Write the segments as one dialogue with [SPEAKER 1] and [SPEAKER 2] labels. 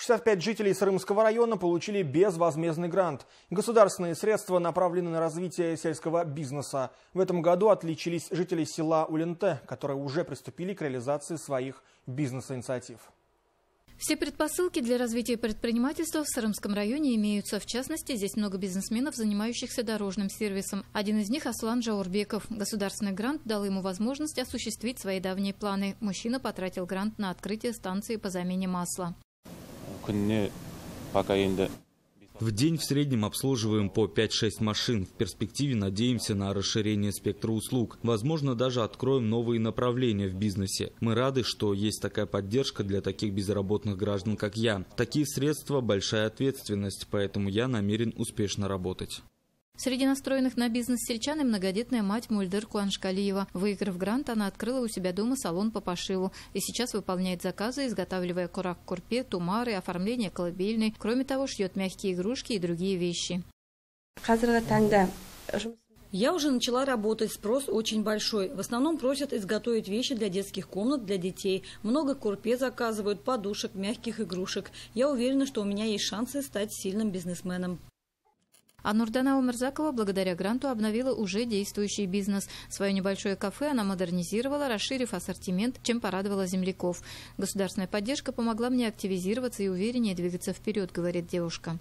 [SPEAKER 1] 65 жителей Сырымского района получили безвозмездный грант. Государственные средства направлены на развитие сельского бизнеса. В этом году отличились жители села Улинте, которые уже приступили к реализации своих бизнес-инициатив.
[SPEAKER 2] Все предпосылки для развития предпринимательства в Сырымском районе имеются. В частности, здесь много бизнесменов, занимающихся дорожным сервисом. Один из них – Аслан Жаурбеков. Государственный грант дал ему возможность осуществить свои давние планы. Мужчина потратил грант на открытие станции по замене масла.
[SPEAKER 3] В день в среднем обслуживаем по 5-6 машин. В перспективе надеемся на расширение спектра услуг. Возможно, даже откроем новые направления в бизнесе. Мы рады, что есть такая поддержка для таких безработных граждан, как я. Такие средства – большая ответственность, поэтому я намерен успешно работать.
[SPEAKER 2] Среди настроенных на бизнес сельчан и многодетная мать Мульдыр Куаншкалиева. Выиграв грант, она открыла у себя дома салон по пошиву и сейчас выполняет заказы, изготавливая курак-курпе, тумары, оформление колыбельной. Кроме того, шьет мягкие игрушки и другие вещи.
[SPEAKER 4] Я уже начала работать, спрос очень большой. В основном просят изготовить вещи для детских комнат, для детей. Много курпе заказывают, подушек, мягких игрушек. Я уверена, что у меня есть шансы стать сильным бизнесменом.
[SPEAKER 2] А Нурдана Умерзакова благодаря гранту обновила уже действующий бизнес. Свое небольшое кафе она модернизировала, расширив ассортимент, чем порадовала земляков. Государственная поддержка помогла мне активизироваться и увереннее двигаться вперед, говорит девушка.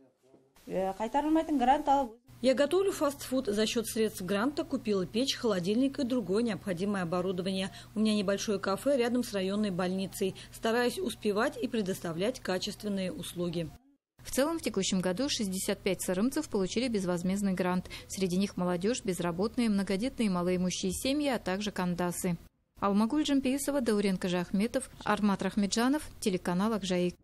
[SPEAKER 4] Я готовлю фастфуд. За счет средств гранта купила печь, холодильник и другое необходимое оборудование. У меня небольшое кафе рядом с районной больницей. Стараюсь успевать и предоставлять качественные услуги.
[SPEAKER 2] В целом, в текущем году 65 сырымцев получили безвозмездный грант. Среди них молодежь, безработные, многодетные малоимущие семьи, а также кандасы. Алмагуль Джампиисова, Даурен Кажахметов, Армат Рахмеджанов, телеканал Акжаик.